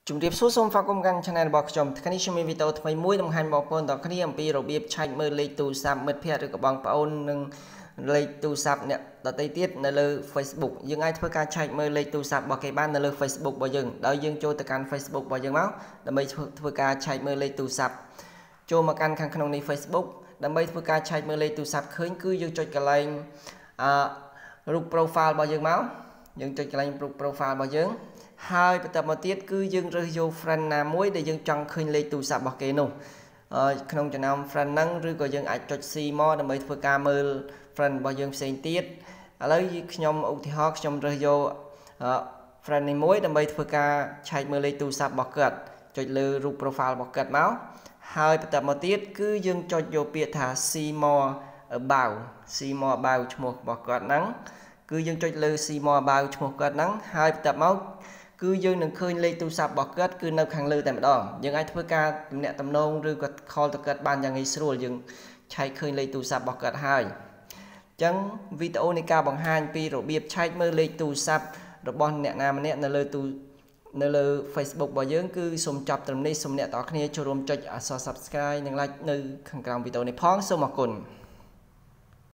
ជំរាបសួរសូមស្វាគមន៍កាន់ Channel របស់ខ្ញុំថ្ងៃនេះខ្ញុំមានវីដេអូថ្មីមួយបង្ហាញបងប្អូនទាំងគ្នាអំពីរបៀបឆែកមើលលេខទូរស័ព្ទមិត្តភ័ក្តិឬក៏បងប្អូននិងលេខទូរស័ព្ទអ្នកដទៃទៀតនៅលើ Facebook យើងអាចធ្វើការឆែកមើលលេខទូរស័ព្ទរបស់គេបាននៅលើ Facebook របស់យើងដោយយើងចូលទៅកាន់ Facebook របស់យើងមកដើម្បីធ្វើការឆែកមើលលេខទូរស័ព្ទចូលមកកាន់ខាងក្នុងនេះ Facebook ដើម្បីធ្វើការឆែកមើលលេខទូរស័ព្ទឃើញគឺយើងចុចកន្លែងរូប profile របស់យើងមកយើងចុចកន្លែងរូប profile របស់យើងហើយបន្តមកទៀតគឺយើងរើសយក friend ណាមួយដែលយើងចង់ឃើញលេខទូរស័ព្ទរបស់គេនោះក្នុងចំណោម friend ហ្នឹងឬក៏យើងអាចចុច see more ដើម្បីធ្វើការមើល friend របស់យើងផ្សេងទៀតឥឡូវខ្ញុំឧទាហរណ៍ខ្ញុំរើសយក friend នេះមួយដើម្បីធ្វើការឆែកមើលលេខទូរស័ព្ទរបស់គាត់ចុចលើរូប profile របស់គាត់មកហើយបន្តមកទៀតគឺយើងចុចយកពាក្យថា see more about ឈ្មោះរបស់គាត់ហ្នឹងគឺយើងចុចលើ see more about ឈ្មោះគាត់ហ្នឹងហើយបន្តមកគឺយើងនឹងឃើញលេខទូរស័ព្ទរបស់គាត់គឺនៅខាងលើតែម្ដងយើងអាចធ្វើការទំនាក់ទំនងឬក៏ call ទៅគាត់បានយ៉ាងងាយស្រួលយើងឆែកឃើញលេខទូរស័ព្ទរបស់គាត់ហើយអញ្ចឹងវីដេអូនៃការបង្ហាញពីរបៀបឆែកមើលលេខទូរស័ព្ទរបស់អ្នកណាម្នាក់នៅលើ Facebook របស់យើងគឺសូមចប់ត្រឹមនេះសូមអ្នកទាំងអស់គ្នាចូលរួមចុចអក្សរ Subscribe និង Like នៅខាងក្រោមវីដេអូនេះផងសូមអរគុណ